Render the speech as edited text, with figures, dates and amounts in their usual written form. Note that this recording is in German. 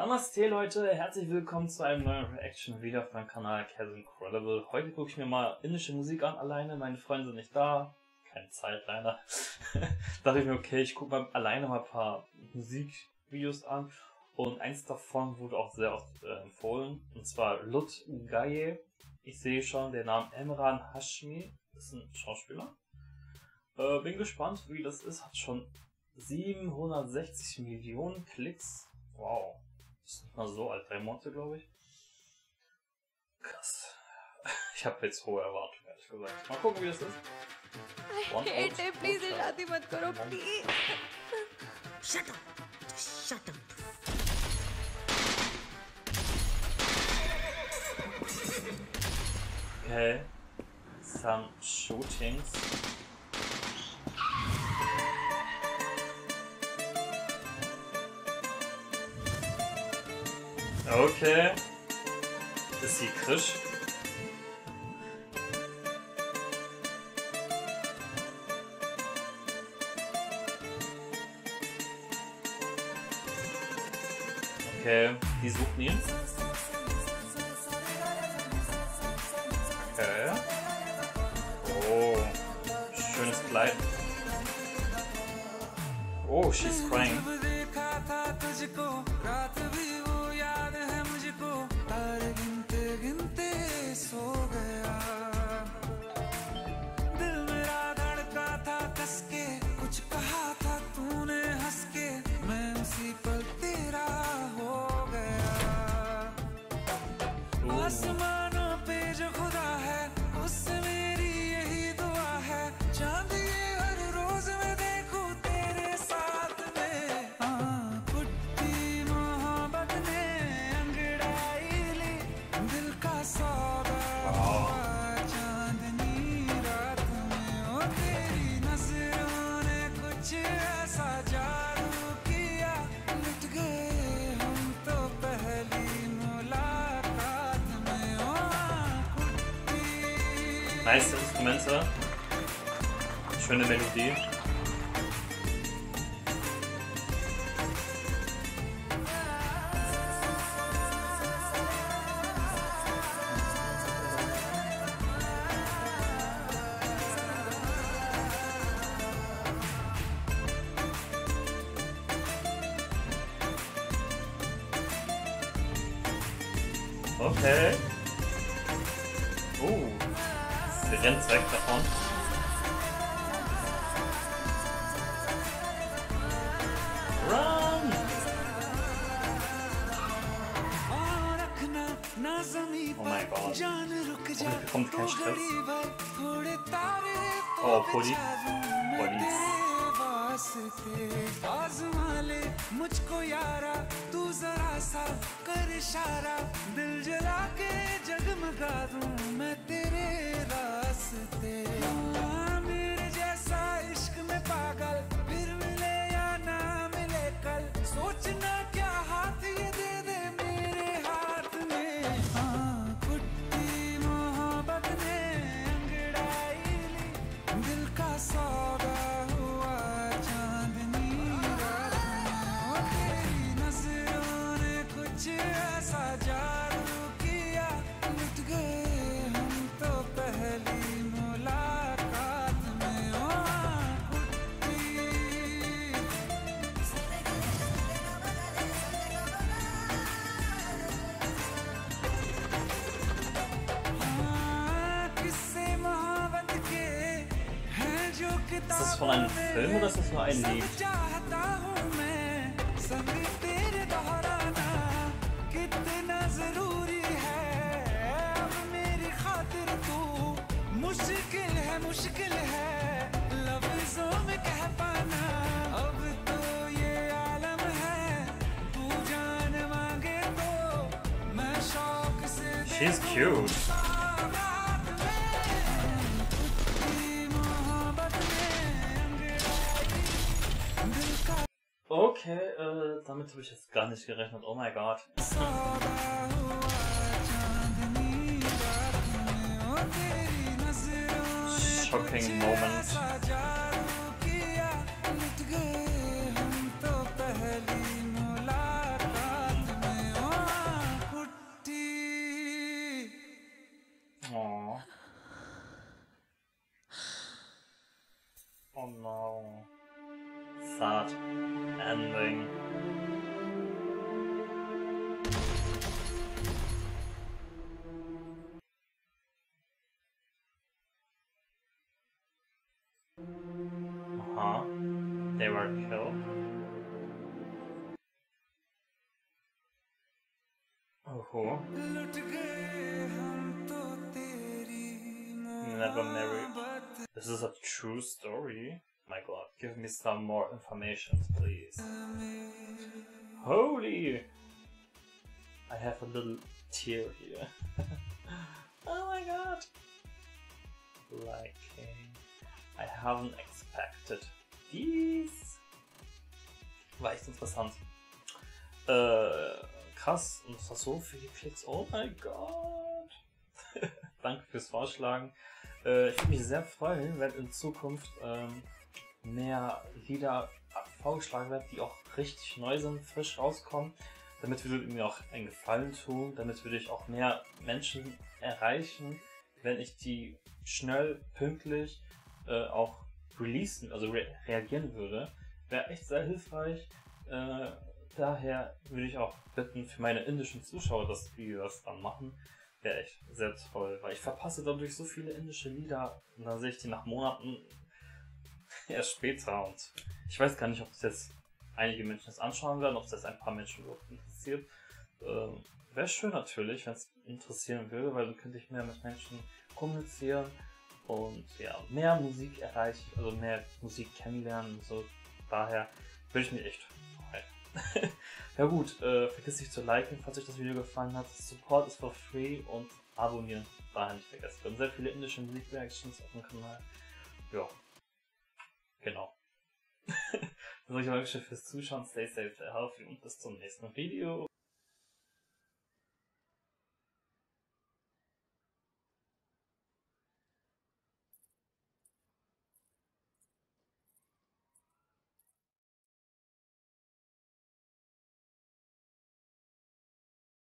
Namaste Leute, herzlich willkommen zu einem neuen Reaction-Video auf meinem Kanal CasIncredible. Heute gucke ich mir mal indische Musik an, alleine, meine Freunde sind nicht da, keine Zeit leider. Dachte ich mir, okay, ich gucke mal alleine mal ein paar Musikvideos an und eins davon wurde auch sehr oft empfohlen, und zwar Lut Gaye. Ich sehe schon den Namen Emran Hashmi, das ist ein Schauspieler. Bin gespannt, wie das ist, hat schon 760 Millionen Klicks. Wow, das ist nicht mal so alt, 3 Monate glaube ich. Krass. Ich habe jetzt hohe Erwartungen, ehrlich gesagt. Mal gucken, wie das ist. Please, शादी मत करो, please. Shut up. Just shut up. Okay. Some shootings. Okay. Ist sie Krisch? Okay, die suchen ihn. Okay. Oh, schönes Kleid. Oh, she's crying. आसमानों पे जो खुदा है उससे मेरी यही दुआ है चांद ये हर रोज मैं देखूं तेरे साथ में पुट्टी मोहब्बत ने अंगड़ाई ली दिल का सौदा चांदनी रात में ओ तेरी नजरों ने कुछ ऐसा जादू किया लुट गए हम तो पहली Nice Instrumente, schöne Melodie. Okay. Sie rennt weg davon. Run! Oh mein Gott. Hoffentlich bekommt keinen Stress. Oh, Police. मुझको यारा तू जरा सा कर इशारा दिल जला के जगमगा दूं मैं तेरे रास्ते मेरे जैसा इश्क में पागल फिर मिले या ना मिले कल सोचना क्या हाथ ये दे दे मेरे हाथ में पुट्टी मोहब्बत ने अंगड़ाई ली दिल का सौदा हुआ चांदनी रात में तेरी नजरों ने कुछ ऐसा जादू किया लुट गए हम तो पहली मुलाकात में किस्से मोहब्बत के हैं जो Ist das von einem Film oder ist das nur ein Lied? चाहता हूँ मैं संग तेरे दोहराना कितना जरूरी है अब मेरी खातिर तू मुश्किल है लफ्जों में कह पाना अब तो ये आलम है तू जान मांगे तो मैं शौक से She's cute. Okay, damit habe ich jetzt gar nicht gerechnet. Oh mein Gott. Shocking moment. Oh no. Sad ending. They were killed. Oh. Never married. This is a true story. My god, give me some more information, please. Holy! I have a little tear here. Oh my god! Liking. I haven't expected dies. War echt interessant. Krass, und das war so viele Klicks. Oh mein Gott! Danke fürs Vorschlagen. Ich würde mich sehr freuen, wenn in Zukunft mehr Lieder vorgeschlagen werden, die auch richtig neu sind, frisch rauskommen. Damit würde mir auch einen Gefallen tun. Damit würde ich auch mehr Menschen erreichen, wenn ich die schnell, pünktlich auch releasen, also reagieren würde. Wäre echt sehr hilfreich. Daher würde ich auch bitten für meine indischen Zuschauer, dass die das dann machen. Wäre echt sehr toll, weil ich verpasse dadurch so viele indische Lieder und dann sehe ich die nach Monaten erst später und ich weiß gar nicht, ob das jetzt einige Menschen das anschauen werden, ob es jetzt ein paar Menschen überhaupt interessiert. Wäre schön natürlich, wenn es interessieren würde, weil dann könnte ich mehr mit Menschen kommunizieren und ja, mehr Musik erreichen, also mehr Musik kennenlernen und so. Daher würde ich mich echt freuen. Ja gut, vergiss nicht zu liken, falls euch das Video gefallen hat. Support ist for free und abonnieren daher nicht vergessen. Wir haben sehr viele indische Musikreactions auf dem Kanal. Ja, genau. Dann sage ich euch fürs Zuschauen, stay safe, stay healthy und bis zum nächsten Video.